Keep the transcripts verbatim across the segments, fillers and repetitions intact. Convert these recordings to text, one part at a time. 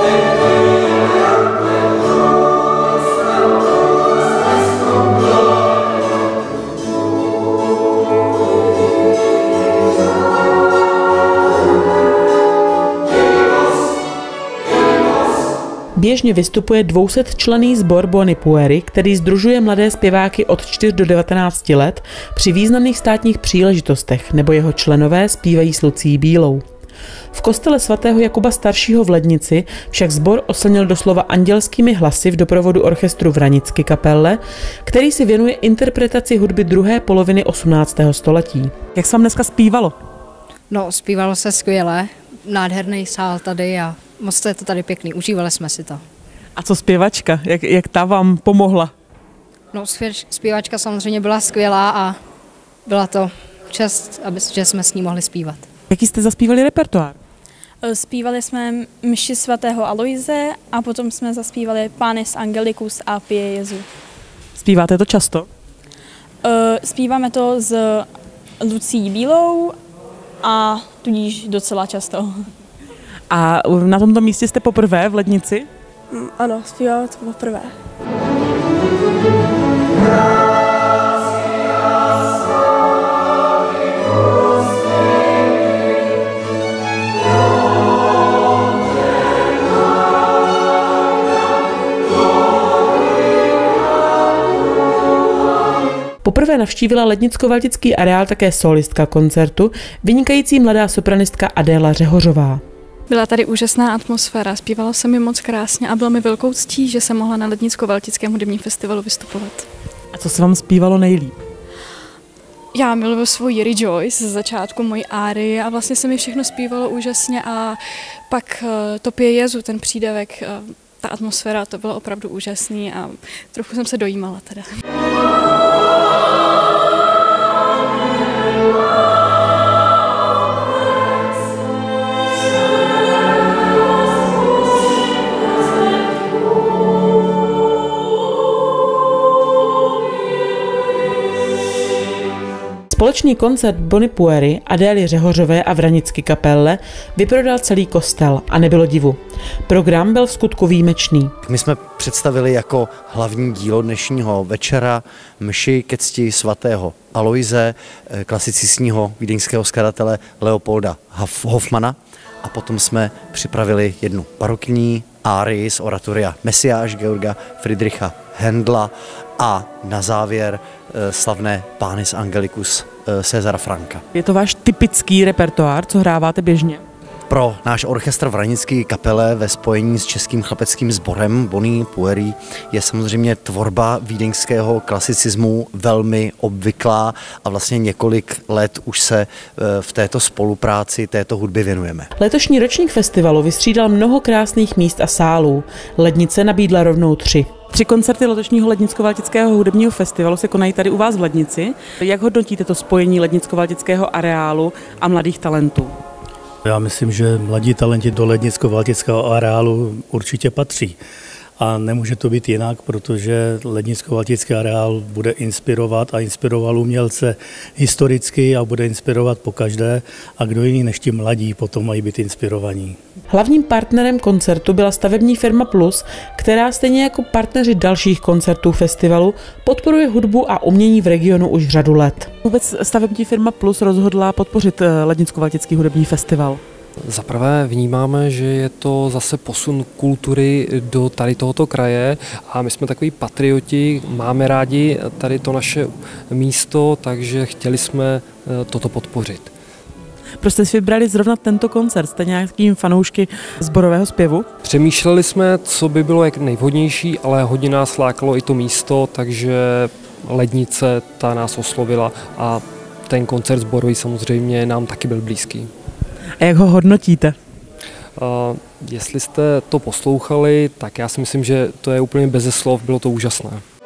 Běžně vystupuje dvousetčlenný sbor Buony Puery, který sdružuje mladé zpěváky od čtyř do devatenácti let při významných státních příležitostech, nebo jeho členové zpívají s Lucií Bílou. V kostele svatého Jakuba Staršího v Lednici však sbor oslnil doslova andělskými hlasy v doprovodu orchestru Vranicky Kapelle, který si věnuje interpretaci hudby druhé poloviny osmnáctého století. Jak se vám dneska zpívalo? No, zpívalo se skvěle, nádherný sál tady a moc je to tady pěkný, užívali jsme si to. A co zpěvačka? Jak, jak ta vám pomohla? No, zpěvačka samozřejmě byla skvělá a byla to čest, aby, že jsme s ní mohli zpívat. Jaký jste zaspívali repertoár? Zpívali jsme mši svatého Aloise a potom jsme zaspívali Panis Angelicus a Pie Jezu. Zpíváte to často? Zpíváme to s Lucií Bílou a tudíž docela často. A na tomto místě jste poprvé v Lednici? Ano, zpívám to poprvé. Poprvé navštívila lednicko-valtický areál také solistka koncertu, vynikající mladá sopranistka Adéla Řehořová. Byla tady úžasná atmosféra, zpívala se mi moc krásně a bylo mi velkou ctí, že jsem mohla na Lednicko-valtickém hudebním festivalu vystupovat. A co se vám zpívalo nejlíp? Já miluji svoji Rejoice, z začátku mojí áry a vlastně se mi všechno zpívalo úžasně a pak to Pie Jezu, ten přídavek, ta atmosféra, to bylo opravdu úžasný a trochu jsem se dojímala teda. Společný koncert Buony Puery, Adély Řehořové a Vranicky Kapelle vyprodal celý kostel a nebylo divu. Program byl vskutku výjimečný. My jsme představili jako hlavní dílo dnešního večera mši ke cti svatého Aloise, klasicistního vídeňského skladatele Leopolda Hofmana, a potom jsme připravili jednu barokní árii z oratoria Mesiáš Georga Friedricha Händla a na závěr slavné Panis Angelicus Césara Franka. Je to váš typický repertoár, co hráváte běžně? Pro náš orchestr Vranické kapele ve spojení s českým chlapeckým sborem Buony Puery je samozřejmě tvorba vídeňského klasicismu velmi obvyklá a vlastně několik let už se v této spolupráci této hudby věnujeme. Letošní ročník festivalu vystřídal mnoho krásných míst a sálů. Lednice nabídla rovnou tři. Tři koncerty letošního Lednicko-valtického hudebního festivalu se konají tady u vás v Lednici. Jak hodnotíte to spojení Lednicko-valtického areálu a mladých talentů? Já myslím, že mladí talenti do Lednicko-valtického areálu určitě patří. A nemůže to být jinak, protože Lednicko-valtický areál bude inspirovat a inspiroval umělce historicky a bude inspirovat pokaždé. A kdo jiný než ti mladí potom mají být inspirovaní. Hlavním partnerem koncertu byla stavební firma Plus, která stejně jako partneři dalších koncertů festivalu podporuje hudbu a umění v regionu už řadu let. Vůbec stavební firma Plus rozhodla podpořit Lednicko-valtický hudební festival. Za prvé vnímáme, že je to zase posun kultury do tady tohoto kraje a my jsme takový patrioti, máme rádi tady to naše místo, takže chtěli jsme toto podpořit. Proč jste si vybrali zrovna tento koncert? Jste nějakým fanoušky sborového zpěvu? Přemýšleli jsme, co by bylo jak nejvhodnější, ale hodně nás lákalo i to místo, takže Lednice ta nás oslovila a ten koncert sborový samozřejmě nám taky byl blízký. A jak ho hodnotíte? Uh, jestli jste to poslouchali, tak já si myslím, že to je úplně beze slov, bylo to úžasné.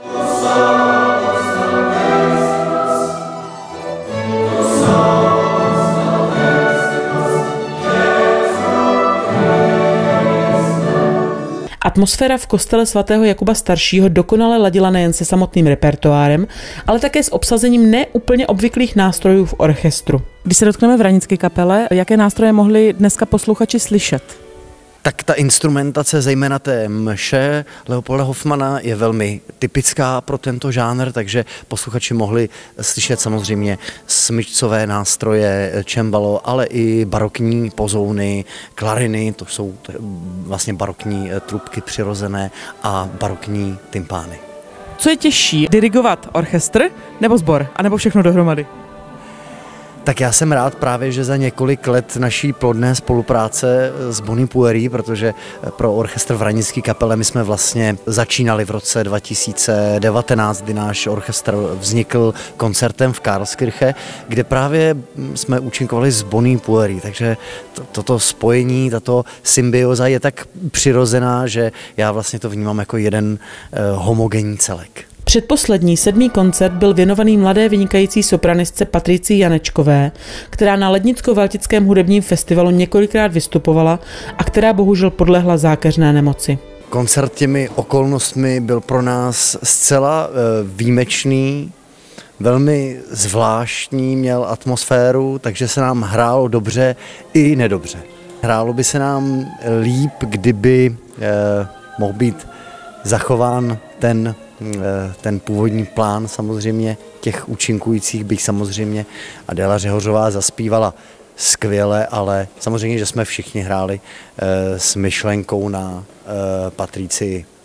Atmosféra v kostele svatého Jakuba Staršího dokonale ladila nejen se samotným repertoárem, ale také s obsazením neúplně obvyklých nástrojů v orchestru. Když se dotkneme Vranické kapele, jaké nástroje mohli dneska posluchači slyšet? Tak ta instrumentace, zejména té mše Leopolda Hoffmanna, je velmi typická pro tento žánr, takže posluchači mohli slyšet samozřejmě smyčcové nástroje, čembalo, ale i barokní pozouny, klariny, to jsou vlastně barokní trubky přirozené, a barokní tympány. Co je těžší, dirigovat orchestr nebo sbor, anebo všechno dohromady? Tak já jsem rád právě, že za několik let naší plodné spolupráce s Bonnie Pueri, protože pro orchestr v Hranické kapele my jsme vlastně začínali v roce dva tisíce devatenáct, kdy náš orchestr vznikl koncertem v Karlskirche, kde právě jsme účinkovali s Bonnie Pueri, takže to, toto spojení, tato symbioza je tak přirozená, že já vlastně to vnímám jako jeden eh, homogenní celek. Předposlední sedmý koncert byl věnovaný mladé vynikající sopranistce Patricii Janečkové, která na Lednicko-Valtickém hudebním festivalu několikrát vystupovala a která bohužel podlehla zákeřné nemoci. Koncert těmi okolnostmi byl pro nás zcela výjimečný, velmi zvláštní, měl atmosféru, takže se nám hrálo dobře i nedobře. Hrálo by se nám líp, kdyby eh, mohl být zachován ten ten původní plán samozřejmě těch účinkujících, byť samozřejmě Adéla Řehořová zaspívala skvěle, ale samozřejmě, že jsme všichni hráli s myšlenkou na Patricii